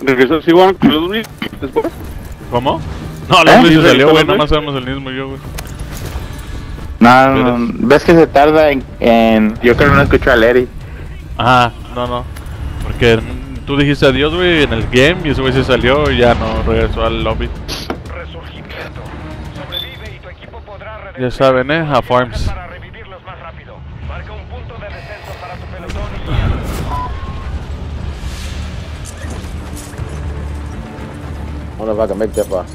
Regresó, sí, bueno, después. ¿Cómo? No, la Luis se salió, güey, ¿no? nomás sabemos el mismo yo, güey. No, ves que se tarda en yo creo que no escucho a Larry. Ajá, no. Porque tú dijiste adiós, güey, en el game y ese güey se salió y ya no regresó al lobby. Resurgimiento. Sobrevive y tu equipo podrá Ya saben, a Farms. para revivirlos más rápido. Marca un punto de descenso para tu pelotón y guía. I don't know if I can make that far.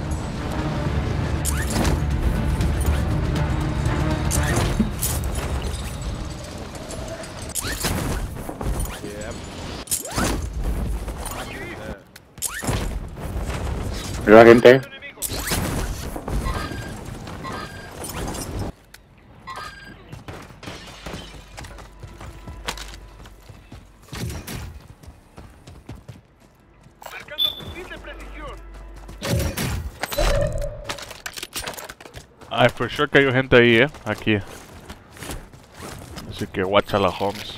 La gente. Ay, for sure que hay gente ahí, aquí. Así que watch a la Holmes.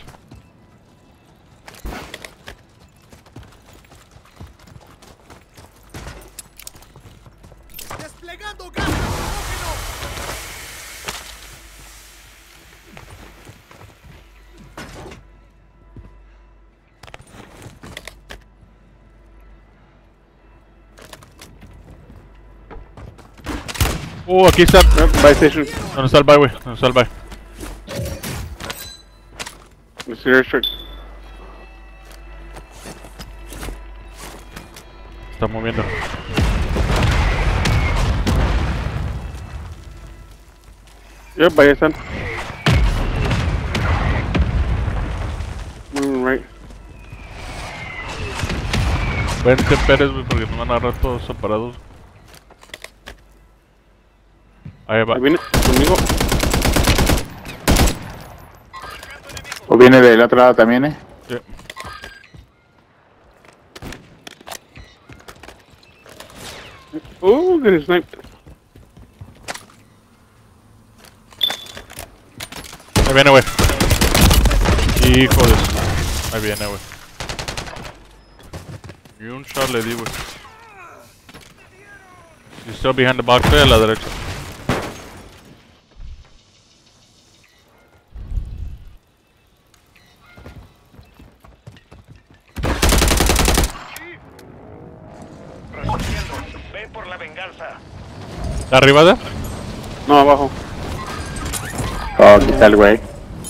¡Desplegando gas lacrimógeno! Aquí está. Buy station. ¿Dónde está el buy, güey? ¿Dónde está el buy? It's your airstrike. Está moviendo. Yep, by your son. Right. Vente, Pérez, güey, porque nos van a agarrar todos separados. Ahí va. Ahí viene conmigo. O viene del otro lado también, Sí. Oh, get sniped. Ahí viene, güey. Hijo de su... Ahí viene, güey. Y un shot le di, güey. He's still behind the box, a la derecha. Resurgiendo. Ve por la venganza. ¿Está arriba de? No, abajo. Oh, aquí está el güey.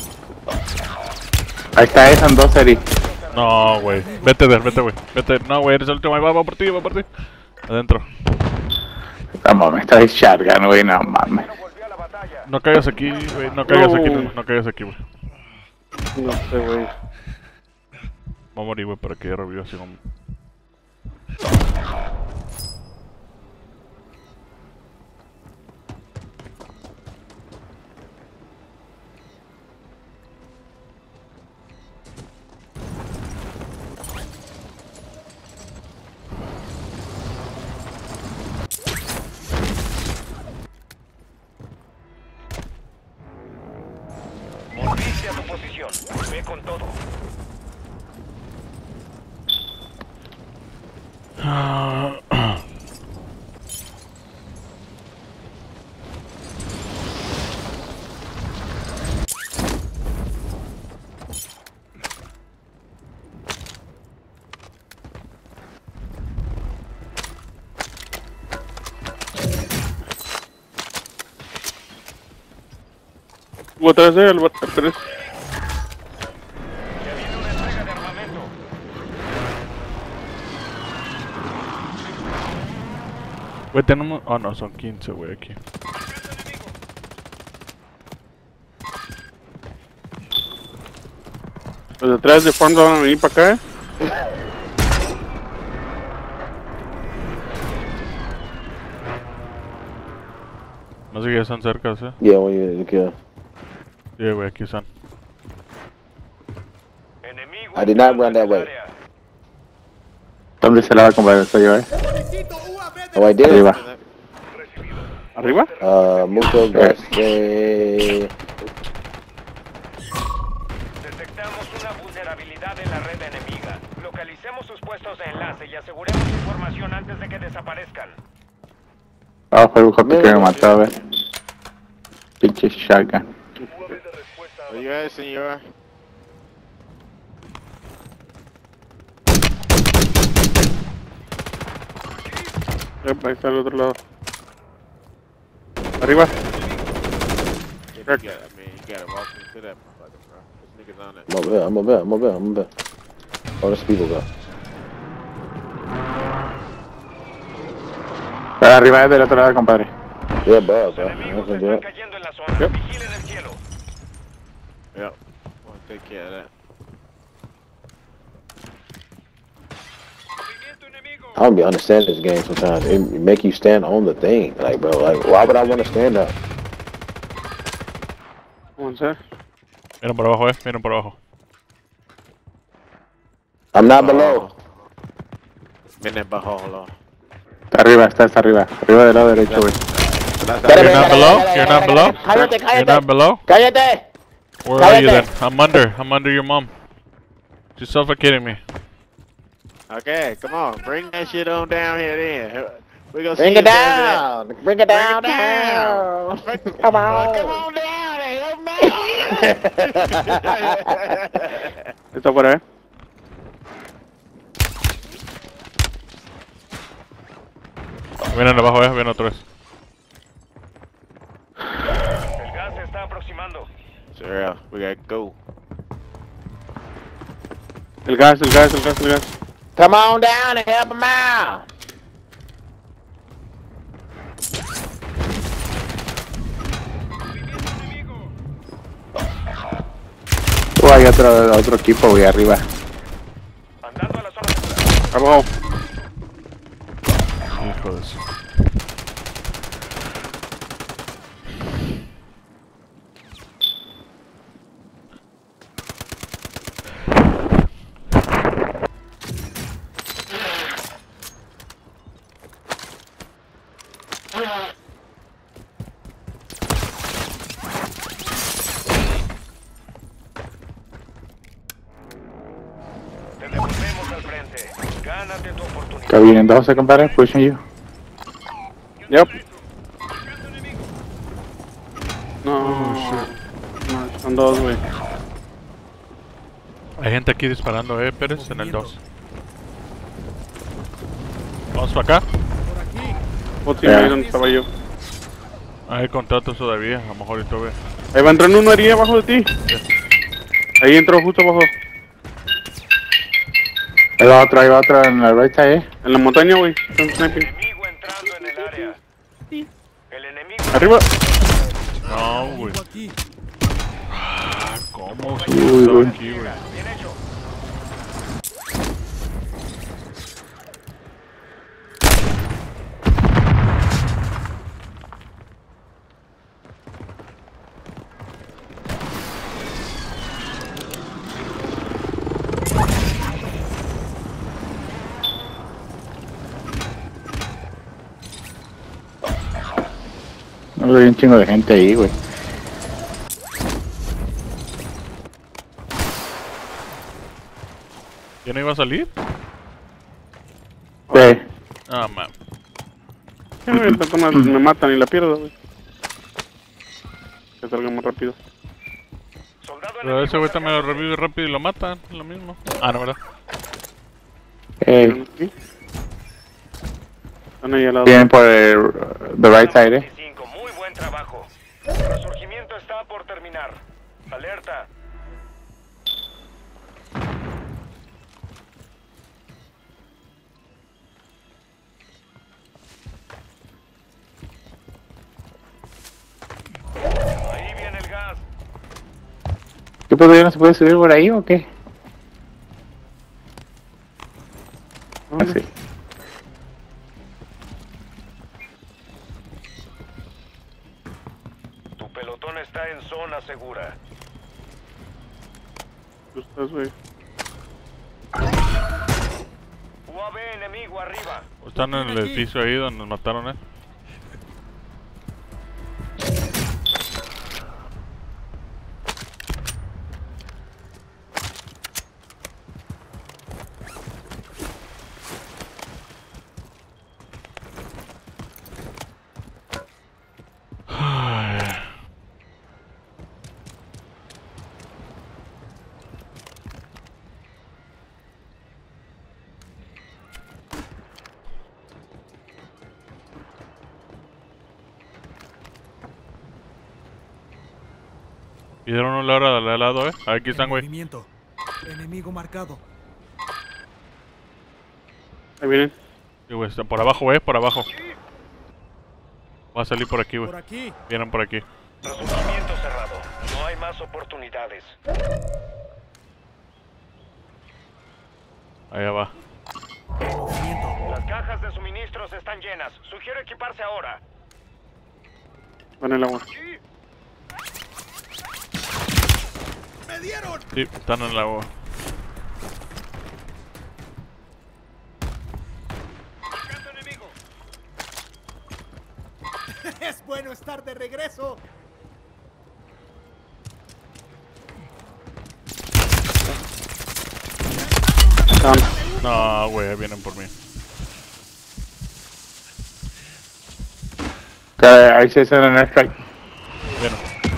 Ahí está, son dos, Eri. No, güey. Vete, güey. Vete. No, güey, eres el último. Ahí va por ti, va por ti. Adentro. No mames, está de shotgun, güey, no mames. Volvió a la batalla. No caigas aquí, güey. No caigas No. aquí, no caigas aquí, güey. No sé, güey. Va a morir, güey, para que ya reviva así como... Volviste a tu posición. Ve con todo. Otra vez el 3. Ya viene una entrega de armamento. Güey, tenemos... Oh, no, son 15, güey, aquí. Los de atrás de farm van a venir para acá, No sé que ya están cerca, ¿sí? Yeah, when you kill. Sí, güey, aquí están. Enemigo. I did not run that way. área. ¿Dónde se la va a comprar esto yo, Solicito UAV de Oh, I did. Arriba. ¿Arriba? Mucho gas. Detectamos una vulnerabilidad en la red enemiga. Localicemos sus puestos de enlace y aseguremos información antes de que desaparezcan. Ah, fue el jote que me mató, a ver. Pinche shotgun. Oiga, señor. Yep, ahí está el otro lado. Arriba. You gotta walk into that motherfucker, bro. This nigga's on it. I'm over there. Oh, there's people go. Pero arriba es del otro lado, compadre. Yeah, bro. Los enemigos están cayendo en la zona. Vigilen el cielo. Yep. Wanna take care of that. I don't be understanding this game sometimes. It make you stand on the thing. Like, bro, like, why would I want to stand up? Vamos a ver. Miren por abajo, miren por abajo. I'm not below. Viene bajo, lo. Está arriba, está arriba. Arriba del lado derecho, güey. You're not below? You're not below? You're not below? Cállate. Where are you then? I'm under your mom. She's suffocating me. Okay, come on. Bring that shit on down here then. We gonna Bring see it if there's a- down. Bring it down. Come on down, help me. Está por ahí. Vienen abajo, vienen otra vez. El gas se está aproximando. Sure, we gotta go. El gas. Come on down and help him out. Hay otro equipo, güey, arriba. Andando a la zona segura. Abajo. Hijo de su... Te devolvemos al frente. Gánate tu oportunidad. Está bien, entonces, compadre, pushing you. Yep. No, son dos, güey. Hay gente aquí disparando, Pérez, en el 2. Vamos para acá. Otro ahí donde estaba yo. Hay contratos todavía, a lo mejor y todo ve. Ahí va entrando uno ahí abajo de ti. Ahí entró justo abajo. Hay otro en la right side, En la montaña, güey. Están sniping. Enemigo entrando en el área. El enemigo. Arriba. No, güey. ¿Cómo se Uy, hizo güey. aquí, güey? Bien hecho. No, hay un chingo de gente ahí, güey. ¿Ya no iba a salir? Sí. Ah, man. Me matan y la pierdo, güey. Que salga más rápido. Soldado Pero enemigo ese güey también lo cerca. revive rápido y lo matan, es lo mismo. Ah, no, ¿verdad? Aquí. Están ahí al lado. Vienen por el the right side, 25, muy buen trabajo. El resurgimiento está por terminar. Alerta. Ahí viene el gas. ¿Qué pedo, ya no se puede subir por ahí o qué? Así. Tu pelotón está en zona segura. Tú estás, güey. UAV enemigo arriba. Están en el edificio ahí donde nos mataron, Hicieron una hora de lado, Aquí están, güey. Movimiento. Enemigo marcado. Ahí vienen. Sí, güey, están por abajo, por abajo. Va a salir por aquí, güey. Por aquí. Vienen por aquí. Resurgimiento cerrado. No hay más oportunidades. Allá va. Movimiento. Las cajas de suministros están llenas. Sugiero equiparse ahora. Van en el agua. ¡Me dieron! Sí, están en el agua. Es bueno estar de regreso. No, güey, vienen por mí. Ahí se hacen en airstrike. Vienen.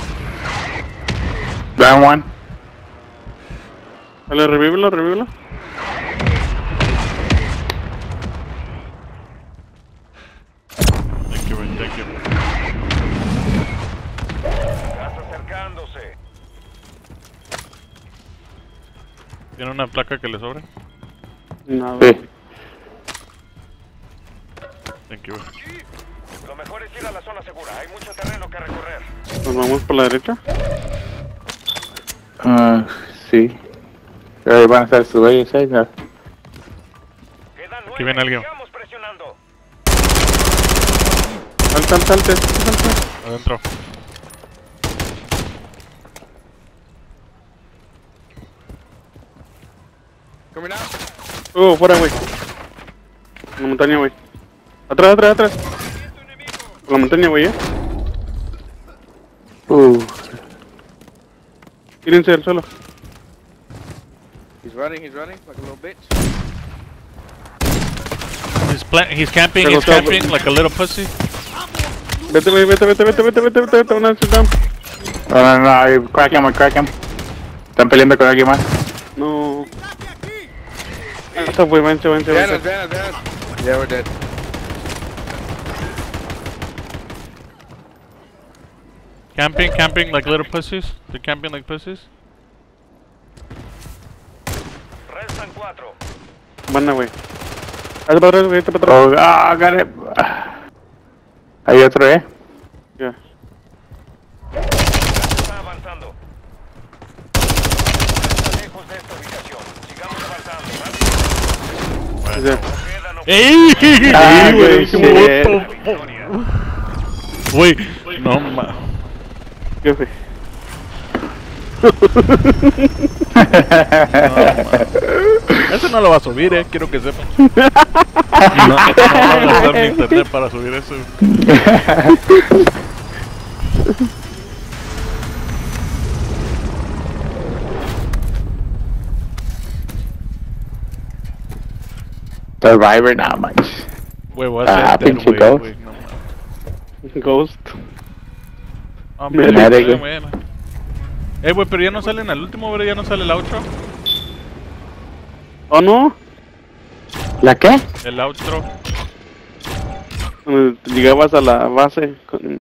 Down one. Dale, revívelo, revívelo. Thank you, güey, thank you. Gas acercándose. ¿Tiene una placa que le sobre? Nada. Sí. Thank you, güey. Lo mejor es ir a la zona segura. Hay mucho terreno que recorrer. Nos vamos por la derecha. Sí. Ahí van a estar sus güeyes ahí, ¿no? Quedan 9. Aquí viene alguien. Sigamos presionando. Salte. Adentro. Fuera, güey. En la montaña, güey. Atrás. Por la montaña, güey, Tírense del suelo. He's running like a little bitch. He's camping, Pero he's camping like a little pussy. Vete, güey, vete. Van a sit down. No, ahí, crack him. Están peleando con alguien más. No. Esa fue, vente. Vanos. Yeah, we're dead. Camping like little pussies. They're camping like pussies. Restan 4. Van, güey. Hazte para atrás, güey, hazte para atrás. Got it. Hay otro, Ya. Está avanzando. Está lejos de esta ubicación. Sigamos avanzando. Ya. Quedan ¡Ey! güey, What shit. victoria. Güey, no ma. ¿Qué fue? Eso no lo va a subir, quiero que sepan. No va a gastar mi internet para subir eso. Survivor, not much. Güey, voy a hacer pinche Ghost. güey, no mames. Ghost. Hombre, Medic, güey. bueno. Güey, pero ya no salen al último, güey, ya no sale el outro. ¿Oh, no? ¿La qué? El outro. Cuando llegabas a la base con